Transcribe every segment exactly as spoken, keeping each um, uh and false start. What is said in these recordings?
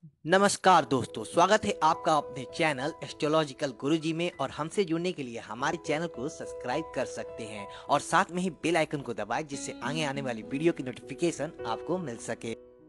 नमस्कार दोस्तों, स्वागत है आपका अपने चैनल एस्ट्रोलॉजिकल गुरुजी में। और हमसे जुड़ने के लिए हमारे चैनल को सब्सक्राइब कर सकते हैं और साथ में ही बेल आइकन को दबाएं, जिससे आगे आने वाली वीडियो की नोटिफिकेशन आपको मिल सके।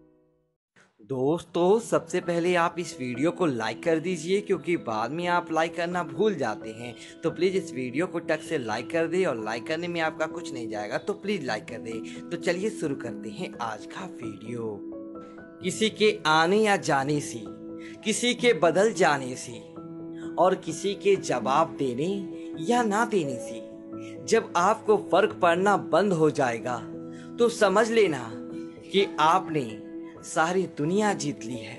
दोस्तों, सबसे पहले आप इस वीडियो को लाइक कर दीजिए, क्योंकि बाद में आप लाइक करना भूल जाते हैं। तो प्लीज़ इस वीडियो को टक से लाइक कर दे, और लाइक करने में आपका कुछ नहीं जाएगा, तो प्लीज़ लाइक कर दे। तो चलिए शुरू करते हैं आज का वीडियो। किसी के आने या जाने से, किसी के बदल जाने से, और किसी के जवाब देने या ना देने से जब आपको फर्क पड़ना बंद हो जाएगा, तो समझ लेना कि आपने सारी दुनिया जीत ली है।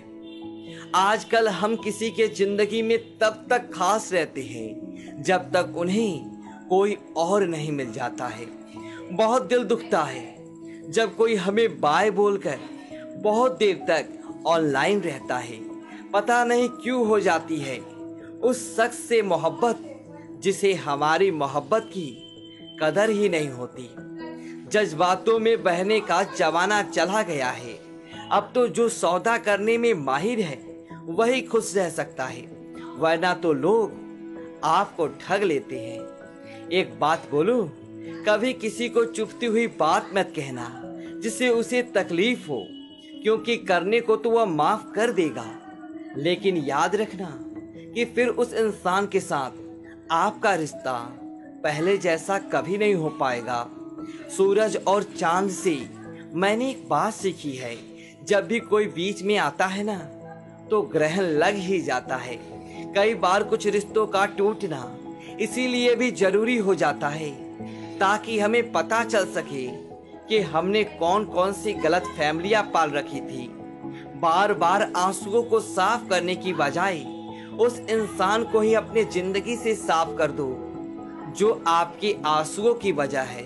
आजकल हम किसी के जिंदगी में तब तक खास रहते हैं जब तक उन्हें कोई और नहीं मिल जाता है। बहुत दिल दुखता है जब कोई हमें बाय बोलकर बहुत देर तक ऑनलाइन रहता है। पता नहीं क्यों हो जाती है उस शख्स से मोहब्बत जिसे हमारी मोहब्बत की कदर ही नहीं होती। जज्बातों में बहने का जमाना चला गया है। अब तो जो सौदा करने में माहिर है वही खुश रह सकता है, वरना तो लोग आपको ठग लेते हैं। एक बात बोलूं, कभी किसी को चुभती हुई बात मत कहना जिससे उसे तकलीफ हो, क्योंकि करने को तो वह माफ कर देगा, लेकिन याद रखना कि फिर उस इंसान के साथ आपका रिश्ता पहले जैसा कभी नहीं हो पाएगा। सूरज और चांद से मैंने एक बात सीखी है, जब भी कोई बीच में आता है ना, तो ग्रहण लग ही जाता है। कई बार कुछ रिश्तों का टूटना इसीलिए भी जरूरी हो जाता है, ताकि हमें पता चल सके कि हमने कौन कौन सी गलत फैमिलियां पाल रखी थी। बार बार आंसुओं को साफ करने की बजाय उस इंसान को ही अपने जिंदगी से साफ कर दो जो आपके आंसुओं की वजह है।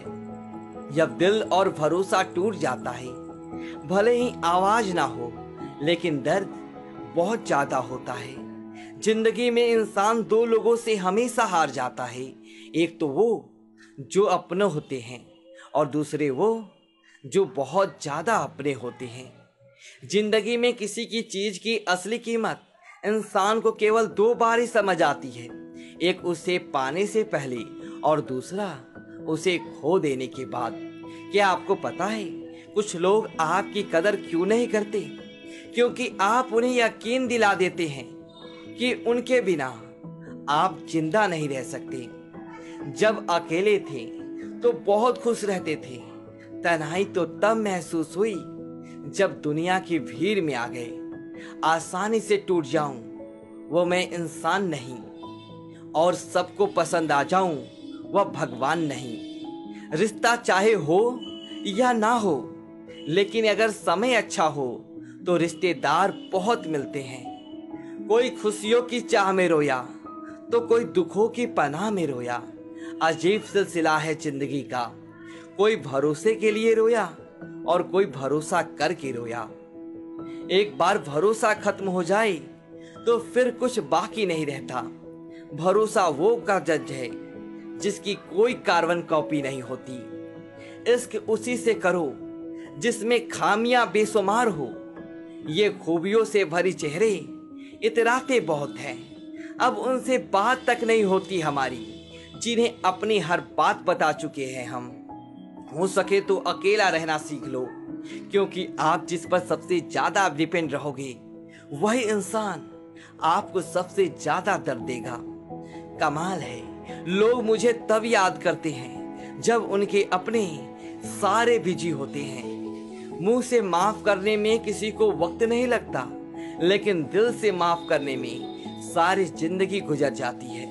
जब दिल और भरोसा टूट जाता है, भले ही आवाज ना हो, लेकिन दर्द बहुत ज्यादा होता है। जिंदगी में इंसान दो लोगों से हमेशा हार जाता है। एक तो वो जो अपने होते हैं, और दूसरे वो जो बहुत ज्यादा अपने होते हैं। जिंदगी में किसी की चीज की असली कीमत इंसान को केवल दो बार ही समझ आती है, एक उसे पाने से पहले और दूसरा उसे खो देने के बाद। क्या आपको पता है कुछ लोग आपकी कदर क्यों नहीं करते? क्योंकि आप उन्हें यकीन दिला देते हैं कि उनके बिना आप जिंदा नहीं रह सकते। जब अकेले थे तो बहुत खुश रहते थे, तन्हाई तो तब महसूस हुई जब दुनिया की भीड़ में आ गए। आसानी से टूट जाऊं वो मैं इंसान नहीं, और सबको पसंद आ जाऊं वह भगवान नहीं। रिश्ता चाहे हो या ना हो, लेकिन अगर समय अच्छा हो तो रिश्तेदार बहुत मिलते हैं। कोई खुशियों की चाह में रोया तो कोई दुखों की पनाह में रोया। अजीब सिलसिला है जिंदगी का, कोई भरोसे के लिए रोया और कोई भरोसा करके रोया। एक बार भरोसा खत्म हो जाए तो फिर कुछ बाकी नहीं रहता। भरोसा वो का जज है जिसकी कोई कार्बन कॉपी नहीं होती। इश्क उसी से करो जिसमें खामियां बेशुमार हो। ये खूबियों से भरी चेहरे इतराते बहुत हैं, अब उनसे बात तक नहीं होती हमारी, जिन्हें अपनी हर बात बता चुके हैं हम। हो सके तो अकेला रहना सीख लो, क्योंकि आप जिस पर सबसे ज्यादा डिपेंड रहोगे वही इंसान आपको सबसे ज्यादा दर्द देगा। कमाल है, लोग मुझे तब याद करते हैं जब उनके अपने सारे बिजी होते हैं। मुंह से माफ करने में किसी को वक्त नहीं लगता, लेकिन दिल से माफ करने में सारी जिंदगी गुजर जाती है।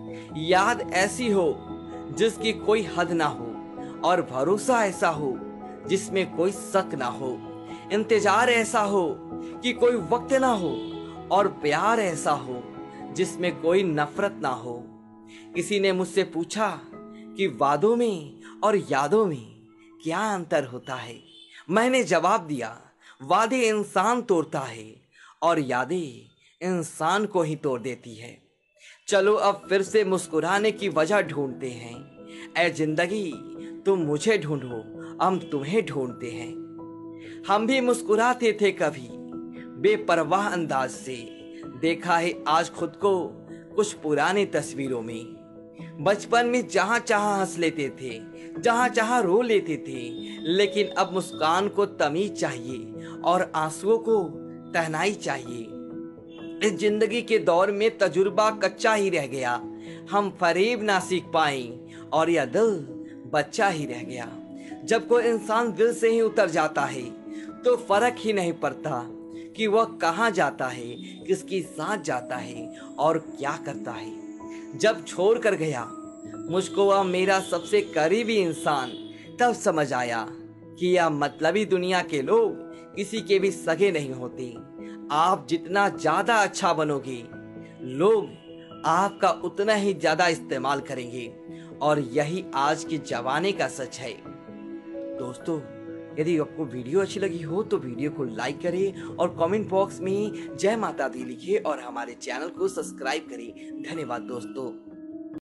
याद ऐसी हो जिसकी कोई हद ना हो, और भरोसा ऐसा हो जिसमें कोई शक ना हो। इंतजार ऐसा हो कि कोई वक्त ना हो, और प्यार ऐसा हो जिसमें कोई नफरत ना हो। किसी ने मुझसे पूछा कि वादों में और यादों में क्या अंतर होता है। मैंने जवाब दिया, वादे इंसान तोड़ता है और यादें इंसान को ही तोड़ देती है। चलो अब फिर से मुस्कुराने की वजह ढूंढते हैं। ऐ जिंदगी तुम मुझे ढूंढो, हम तुम्हें ढूंढते हैं। हम भी मुस्कुराते थे कभी, बेपरवाह अंदाज से। देखा है आज खुद को कुछ पुराने तस्वीरों में। बचपन में जहां चाहा हंस लेते थे, जहां चाहा रो लेते थे, लेकिन अब मुस्कान को तमीज चाहिए और आंसुओं को तहनाई चाहिए। इस जिंदगी के दौर में तजुर्बा कच्चा ही रह गया, हम फरेब ना सीख पाए और यह दिल बच्चा ही रह गया। जब कोई इंसान दिल से ही उतर जाता है तो फर्क ही नहीं पड़ता कि वह कहाँ जाता है, किसके साथ जाता है और क्या करता है। जब छोड़ कर गया मुझको वह मेरा सबसे करीबी इंसान, तब समझ आया कि यह मतलबी दुनिया के लोग किसी के भी सगे नहीं होते। आप जितना ज्यादा अच्छा बनोगे, लोग आपका उतना ही ज्यादा इस्तेमाल करेंगे और यही आज के जमाने का सच है। दोस्तों, यदि आपको वीडियो अच्छी लगी हो तो वीडियो को लाइक करें और कमेंट बॉक्स में जय माता दी लिखिए और हमारे चैनल को सब्सक्राइब करें। धन्यवाद दोस्तों।